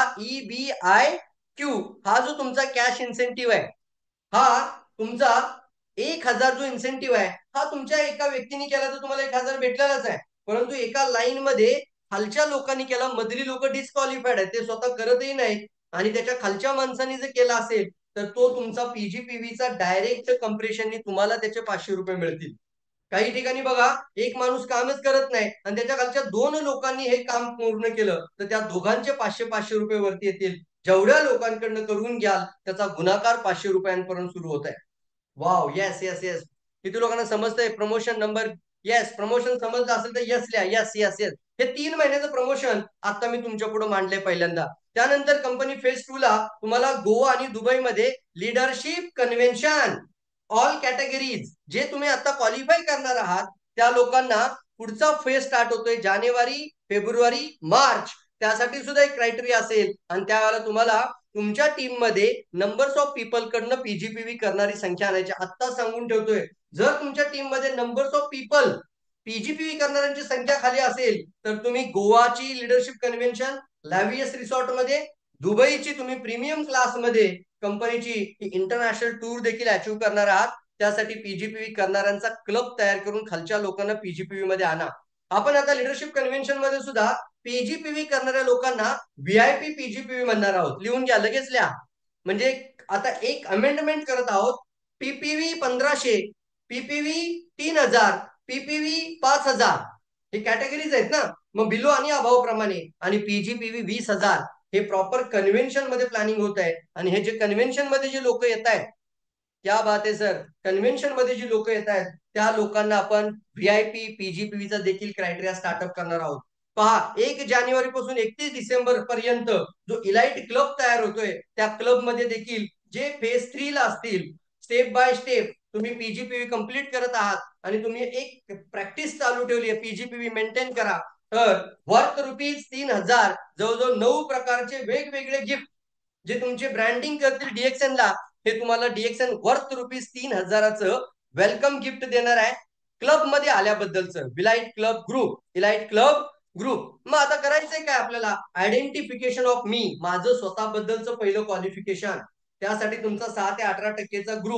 ईबीआय क्यू हा जो तुमचा कॅश इन्सेंटिव्ह आहे, हा तुमचा एक हजार जो इन्सेंटिव्ह आहे हा तुमच्या एका व्यक्तीने केला तर तुम्हाला एक हजार भेटलेलाच आहे. परंतु एका लाईन मध्ये खालच्या लोकांनी केला, मधली लोक डिस्क्वालिफाईड आहेत, ते स्वतः करतही नाही, आणि त्याच्या खालच्या माणसाने जर केला असेल तर तो तुमचा पीजीपीव्हीचा डायरेक्ट कंप्रेशननी तुम्हाला त्याचे पाचशे रुपये मिळतील. काही ठिकाणी बघा एक माणूस कामच करत नाही आणि त्याच्या खालच्या दोन लोकांनी हे काम पूर्ण केलं तर त्या दोघांचे पाचशे पाचशे रुपये वरती येतील. जेवढ्या लोकांकडनं करून घ्याल त्याचा गुणाकार पाचशे रुपयांपर्यंत सुरू होत आहे. Wow, yes yes yes. किती लोकांना समजतंय प्रमोशन नंबर? येस, प्रमोशन समजलं असेल तर यस लिहा. Yes yes yes. हे तीन महिन्याचं प्रमोशन आता मी तुमच्या पुढे मांडले पहिल्यांदा. त्यानंतर कंपनी फेज टू ला तुम्हाला गोवा आणि दुबईमध्ये लिडरशिप कन्व्हेन्शन ऑल कॅटेगरीज जे तुम्ही आता क्वालिफाय करणार आहात त्या लोकांना पुढचा फेज स्टार्ट होतोय जानेवारी, फेब्रुवारी, मार्च. त्यासाठी सुद्धा एक क्रायटेरिया असेल आणि त्यावेळेला तुम्हाला तुमच्या टीम मध्ये नंबर्स ऑफ पीपल कडनं पीजीपीव्ही करणारी संख्या आणायची. आत्ता सांगून ठेवतोय, जर तुमच्या टीम मध्ये नंबर्स ऑफ पीपल पीजीपीव्ही करणाऱ्यांची संख्या खाली असेल तर तुम्ही गोवाची लिडरशिप कन्व्हेन्शन लॅव्हियस रिसॉर्ट मध्ये, दुबईची तुम्ही प्रीमियम क्लास मध्ये कंपनीची इंटरनॅशनल टूर देखील अचीव्ह करणार आहात. त्यासाठी पीजीपीव्ही करणाऱ्यांचा क्लब तयार करून खालच्या लोकांना पीजीपीव्ही मध्ये आणा. आपण आता लिडरशिप कन्व्हेन्शन मध्ये सुद्धा पीजीपीव्ही करणाऱ्या लोकांना व्हीआयपी पीजीपीव्ही म्हणणार आहोत. लिहून घ्या, लगेच लिहा. म्हणजे आता एक अमेंडमेंट करत आहोत. पीपीव्ही पंधराशे, पीपीव्ही तीन हजार, पीपीव्ही पाच हजार हे कॅटेगरीज आहेत ना. मग बिलो आणि अभाव प्रमाणे, आणि पीजीपीव्ही वीस हजार हे प्रॉपर कन्व्हेन्शन मध्ये प्लॅनिंग होत आहे. आणि हे जे कन्व्हेन्शन मध्ये जे लोक येत आहेत, क्या बात आहे सर, कन्व्हेन्शन मध्ये जी लोक येत आहेत त्या लोकांना आपण व्हीआयपी पीजीपीव्हीचा देखील क्रायटेरिया स्टार्टअप करणार आहोत. पहा, एक जानेवारी पासून एकतीस डिसेंबर पर्यंत जो इलाइट क्लब तयार होतोय त्या क्लब मध्ये देखील जे फेज थ्री ला असतील, स्टेप बाय स्टेप तुम्ही पीजीपीव्ही कंप्लीट करत आहात आणि तुम्ही एक प्रॅक्टिस चालू ठेवली आहे पीजीपीव्ही मेंटेन करा, तर वर्थ रुपीज तीन हजार जवळजवळ नऊ प्रकारचे वेगवेगळे गिफ्ट जे तुमचे ब्रँडिंग करतील डीएक्सएनला, हे तुम्हाला डीएक्सएन वर्थ रुपीज तीन हजाराचं वेलकम गिफ्ट देणार आहे क्लब मध्ये आल्याबद्दलचं. Elite club group, elite club group. मग आता करायचंय काय आपल्याला? आयडेंटिफिकेशन ऑफ मी, माझं स्वतःबद्दलचं पहिलं क्वालिफिकेशन. त्यासाठी तुमचा सहा ते अठरा टक्केचा ग्रुप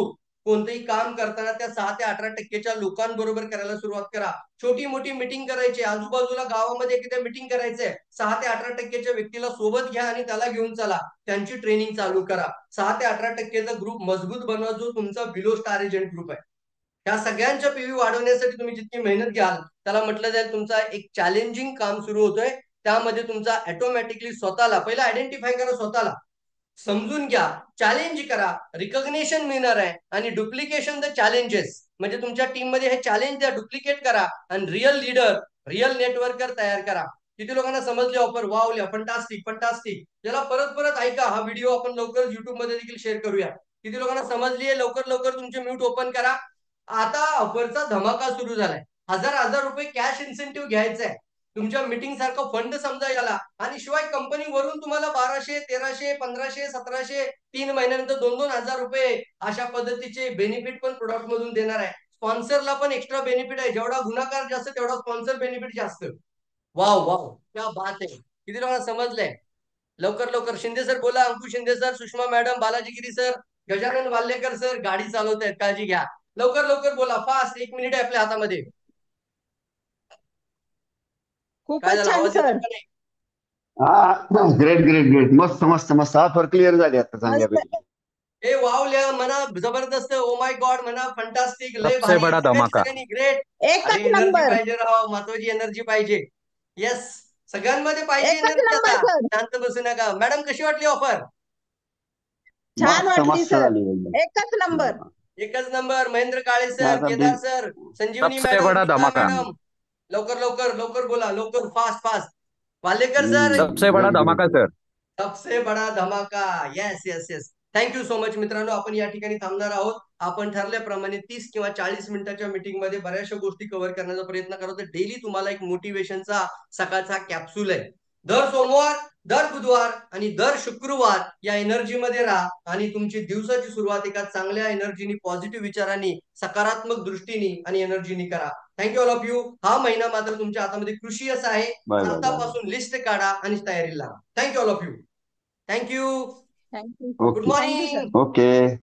कोणतंही काम करताना त्या सहा ते अठरा टक्केच्या लोकांबरोबर करायला सुरुवात करा. छोटी मोठी मिटिंग करायची, आजूबाजूला गावामध्ये एखाद्या मिटिंग करायचंय, सहा ते अठरा टक्केच्या व्यक्तीला सोबत घ्या आणि त्याला घेऊन चला, त्यांची ट्रेनिंग चालू करा. सहा ते अठरा टक्केचा ग्रुप मजबूत बनवा, जो तुमचा बिलो स्टार एजंट ग्रुप आहे. ह्या सगळ्यांच्या पीव्ही वाढवण्यासाठी तुम्ही जितकी मेहनत घ्याल, त्याला म्हटलं जाईल तुमचा एक चॅलेंजिंग काम सुरू होतोय. त्यामध्ये तुमचा ऑटोमॅटिकली स्वतःला पहिला आयडेंटिफाय करा, स्वतःला समजून घ्या, चॅलेंज करा, रिकॉग्निशन मिळणार आहे. आणि डुप्लिकेशन द चॅलेंजेस, म्हणजे तुमच्या टीम मध्ये हे चॅलेंज द्या, डुप्लिकेट करा आणि रिअल लीडर, रिअल नेटवर्कर तयार करा. किती लोकांना समजले ऑफर? वावल्या, fantastic fantastic. याला परत परत ऐका, हा व्हिडिओ आपण लवकर युट्यूब मध्ये देखील शेअर करूया. किती लोकांना समजली आहे? लवकर लवकर तुमचे म्यूट ओपन करा. आता ऑफरचा धमाका सुरू झालाय. हजार हजार रुपये कॅश इन्सेंटिव्ह घ्यायचा आहे. तुमच्या मीटिंग सारखं फंड समजा याला. आणि शिवाय कंपनी वरून तुम्हाला बाराशे, तेराशे, पंधराशे, सतराशे, तीन महिन्यानंतर दोन दोन हजार रुपये अशा पद्धतीचे बेनिफिट पण प्रोडक्ट मधून देणार आहे. स्पॉन्सरला पण एक्स्ट्रा बेनिफिट आहे. जेवढा गुणाकार जास्त तेवढा स्पॉन्सर बेनिफिट जास्त. वाव वाव, क्या बात आहे. किती लोकांना समजलंय? लवकर लवकर शिंदे सर बोला, Ankush Shinde sir, Sushma madam, Balaji Giri sir, Gajanan Wallekar sir गाडी चालवत आहेत, काळजी घ्या. लवकर लवकर बोला, फास्ट. एक मिनिट आहे आपल्या हातामध्ये. काय खूपच झालं, छान आवाज येतो सर. का नाही? हा, ग्रेट ग्रेट ग्रेट, मस्त मस्त मस्त. हा फर क्लिअर झाली आता चांगल्यापैकी. मस्त. ए वावल्या म्हणा, जबरदस्त. ओ माय गॉड म्हणा, फंटास्टिक, लय सबसे भारी. बड़ा सगळ्यांनी धमाका. सगळ्यांनी ग्रेट. एकच अरे एनर्जी नंबर. पाहिजे राव, महत्वाची एनर्जी पाहिजे. येस, सगळ्यांमध्ये पाहिजे एकच एनर्जी. नंबर आता सर. शांत बसू नका. मॅडम कशी वाटली ऑफर? छान मस्त वाटली मस्त सर. झाली एकदम. एकच नंबर. एकच नंबर. महेंद्र काळे सर, आता केदार बिल- सर, संजीवनी सबसे मॅडम, बड़ा गीता धमाका. मॅडम. लवकर लवकर लवकर बोला, लवकर, फास्ट फास्ट. वालेकर सर, हम्म, सबसे बड़ा great, धमाका great. सर. सबसे बडा धमाका. Yes yes yes. Thank you so much मित्रांनो. आपण या ठिकाणी थांबणार आहोत. आपण ठरल्याप्रमाणे तीस किंवा चाळीस मिनिटाच्या मीटिंग मध्ये बऱ्याचशा गोष्टी कव्हर करण्याचा प्रयत्न करतो. डेली तुम्हाला एक मोटिवेशनचा सकाळचा कॅप्सूल आहे. दर सोमवार, दर बुधवार आणि दर शुक्रवार या एनर्जी मध्ये राहा आणि तुमची दिवसाची सुरुवात एका चांगल्या एनर्जीनी, पॉझिटिव्ह विचारांनी, सकारात्मक दृष्टीने आणि एनर्जीनी करा. Thank you all of you. हा महिना मात्र तुमच्या हातामध्ये क्रुशियस आहे. Bye bye bye. आतापासून लिस्ट काढा आणि तयारीला लागा. Thank you all of you. Thank you. Thank you. Good okay thank you sir. Morning. Okay.